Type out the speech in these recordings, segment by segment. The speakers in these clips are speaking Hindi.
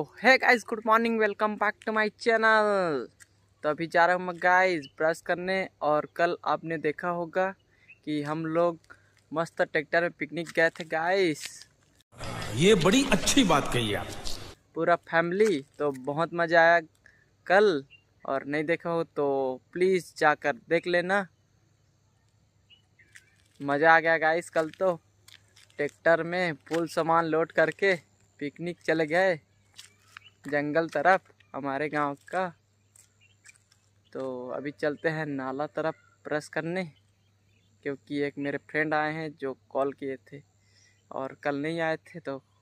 Hey guys, good morning, welcome back to my channel. तो अभी जा रहा हूँ मैं गाइस ब्रश करने। और कल आपने देखा होगा कि हम लोग मस्त ट्रैक्टर में पिकनिक गए थे गाइस। ये बड़ी अच्छी बात कही आप। पूरा फैमिली, तो बहुत मज़ा आया कल। और नहीं देखा हो तो प्लीज़ जाकर देख लेना। मज़ा आ गया गाइस। कल तो ट्रैक्टर में फुल सामान लोड करके पिकनिक चले गए जंगल तरफ हमारे गांव का। तो अभी चलते हैं नाला तरफ ब्रश करने, क्योंकि एक मेरे फ्रेंड आए हैं जो कॉल किए थे और कल नहीं आए थे।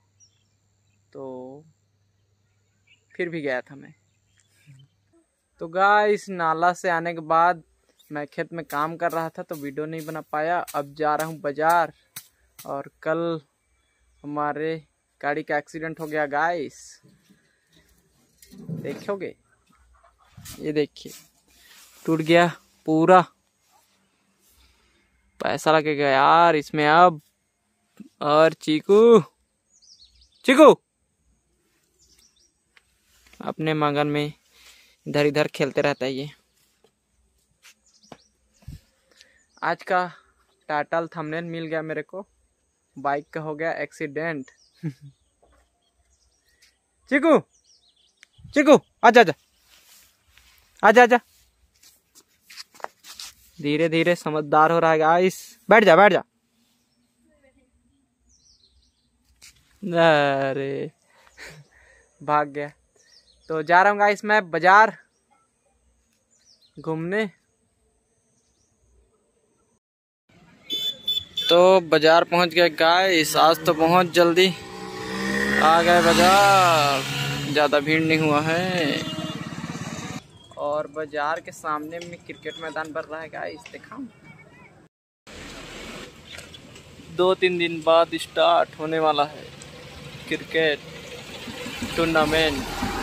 तो फिर भी गया था मैं। तो गाइस, नाला से आने के बाद मैं खेत में काम कर रहा था तो वीडियो नहीं बना पाया। अब जा रहा हूँ बाज़ार। और कल हमारे गाड़ी का एक्सीडेंट हो गया गाइस, देखोगे? ये देखिए, टूट गया पूरा। पैसा लगेगा यार इसमें अब। और चीकू चीकू अपने मगन में इधर इधर खेलते रहता है ये। आज का टाइटल थंबनेल मिल गया मेरे को, बाइक का हो गया एक्सीडेंट। चीकू चीकू आजा आजा आजा आजा। धीरे धीरे समझदार हो रहा है गाइस। बैठ जा बैठ जा। अरे भाग गया। तो जा रहा हूँ गाइस मैं बाजार घूमने। तो बाजार पहुंच गए गाइस। आज तो बहुत जल्दी आ गए बाजार, ज़्यादा भीड़ नहीं हुआ है। और बाजार के सामने में क्रिकेट मैदान बन रहा है गाइस, देखा। 2-3 दिन बाद स्टार्ट होने वाला है क्रिकेट टूर्नामेंट।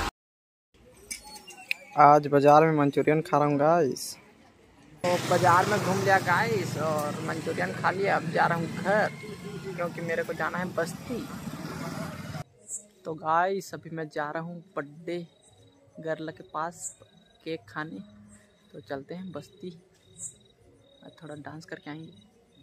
आज बाजार में मंचूरियन खा रहा हूँ गाइस। तो बाजार में घूम लिया गाइस और मंचूरियन खा लिया। अब जा रहा हूँ घर, क्योंकि मेरे को जाना है बस्ती। तो गाइस, अभी मैं जा रहा हूँ बर्थडे गर्ल के पास केक खाने। तो चलते हैं बस्ती, थोड़ा डांस करके आएंगे।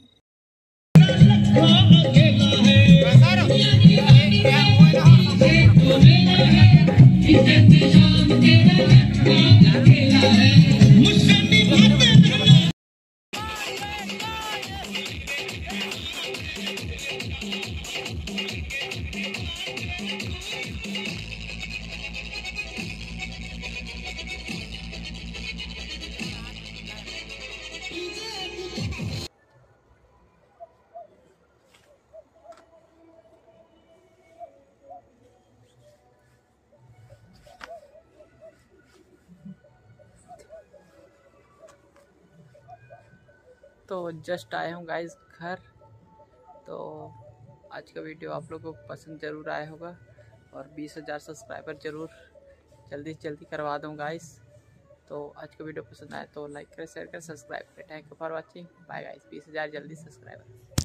तो जस्ट आया हूँ गाइस घर। तो आज का वीडियो आप लोगों को पसंद ज़रूर आया होगा और 20,000 सब्सक्राइबर ज़रूर जल्दी से जल्दी करवा दूँ गाइस। तो आज का वीडियो पसंद आया तो लाइक करें, शेयर करें, सब्सक्राइब करें। Thank you for watching. Bye guys. 20,000 जल्दी सब्सक्राइबर।